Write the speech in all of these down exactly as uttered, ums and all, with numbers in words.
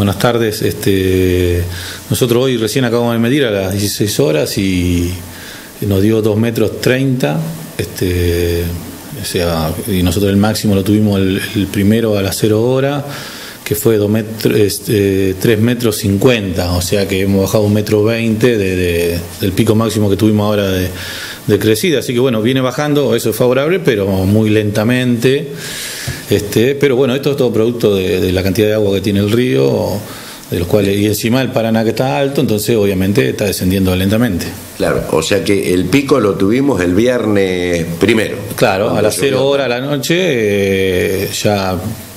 buenas tardes. Este, nosotros hoy recién acabamos de medir a las dieciséis horas y nos dio dos metros treinta. Este, o sea, y nosotros el máximo lo tuvimos el, el primero a las cero horas, que fue dos metros, este, tres metros cincuenta, o sea que hemos bajado un metro veinte de, de, del pico máximo que tuvimos ahora de, de crecida. Así que bueno, viene bajando, eso es favorable, pero muy lentamente. Este, pero bueno, esto es todo producto de, de la cantidad de agua que tiene el río, de los cuales, y encima el Paraná que está alto, entonces obviamente está descendiendo lentamente. Claro, o sea que el pico lo tuvimos el viernes primero. Claro, a las cero horas de la noche, eh, ya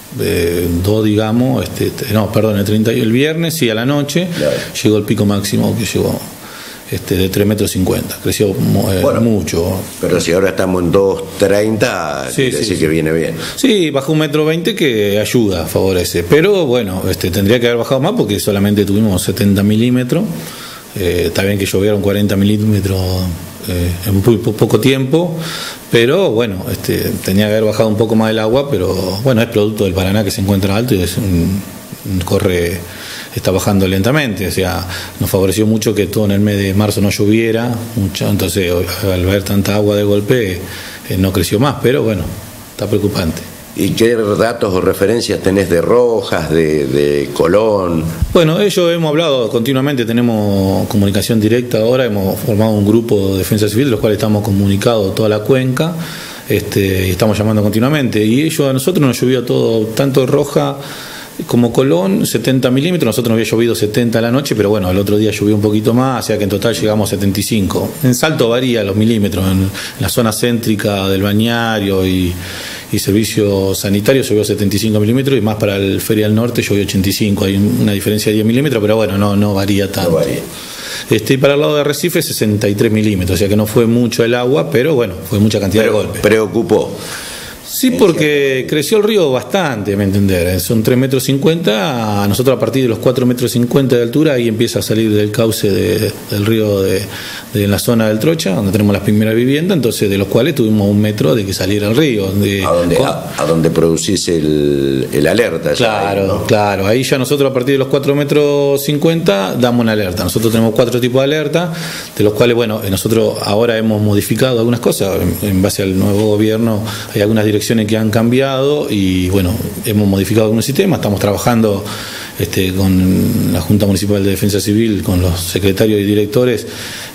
eh, dos digamos, este, no, perdón, el treinta y el viernes, sí, a la noche, claro, llegó el pico máximo que llegó. Este, de tres metros cincuenta, creció eh, bueno, mucho. Pero si ahora estamos en dos treinta, sí, quiere sí, decir sí. que viene bien. Sí, bajó un metro veinte que ayuda, favorece. Pero bueno, este, tendría que haber bajado más porque solamente tuvimos setenta milímetros. Eh, está bien que llovieron cuarenta milímetros eh, en muy poco tiempo, pero bueno, este, tenía que haber bajado un poco más el agua, pero bueno, es producto del Paraná que se encuentra alto y es un, un corre... está bajando lentamente, o sea, nos favoreció mucho que todo en el mes de marzo no lloviera mucho, entonces al ver tanta agua de golpe eh, no creció más, pero bueno, está preocupante. ¿Y qué datos o referencias tenés de Rojas, de, de Colón? Bueno, ellos hemos hablado continuamente, tenemos comunicación directa ahora, hemos formado un grupo de defensa civil, de los cuales estamos comunicados toda la cuenca, este, y estamos llamando continuamente, y ellos a nosotros nos llovió todo, tanto Roja como Colón, setenta milímetros, nosotros nos había llovido setenta a la noche, pero bueno, el otro día llovió un poquito más, o sea que en total llegamos a setenta y cinco. En Salto varía los milímetros, en la zona céntrica del Bañario y, y servicio sanitario llovió setenta y cinco milímetros y más para el Feria del Norte llovió ochenta y cinco, hay una diferencia de diez milímetros, pero bueno, no, no varía tanto. No varía. Este, y para el lado de Arrecife sesenta y tres milímetros, o sea que no fue mucho el agua, pero bueno, fue mucha cantidad pero, de golpes. ¿Preocupó? Sí, porque creció el río bastante, ¿me entender? Son tres metros cincuenta, nosotros a partir de los cuatro metros cincuenta de altura ahí empieza a salir del cauce de, del río de, de la zona del Trocha, donde tenemos las primeras viviendas, entonces de los cuales tuvimos un metro de que saliera el río. De, a donde, a, a donde producís el, el alerta. Claro, ahí, ¿no? claro, ahí ya nosotros a partir de los cuatro metros cincuenta damos una alerta. Nosotros tenemos cuatro tipos de alerta, de los cuales, bueno, nosotros ahora hemos modificado algunas cosas, en, en base al nuevo gobierno hay algunas direcciones que han cambiado y bueno, hemos modificado algunos sistemas, estamos trabajando este, con la Junta Municipal de Defensa Civil, con los secretarios y directores,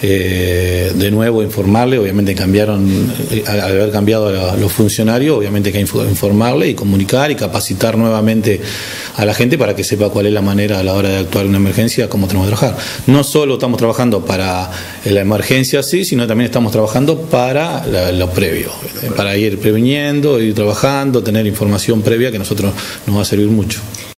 eh, de nuevo informarle, obviamente cambiaron, eh, al haber cambiado a los funcionarios, obviamente que hay que informarle y comunicar y capacitar nuevamente a la gente para que sepa cuál es la manera a la hora de actuar en una emergencia, cómo tenemos que trabajar. No solo estamos trabajando para la emergencia sí, sino también estamos trabajando para la, lo previo, para ir previniendo, ir trabajando, tener información previa que a nosotros nos va a servir mucho.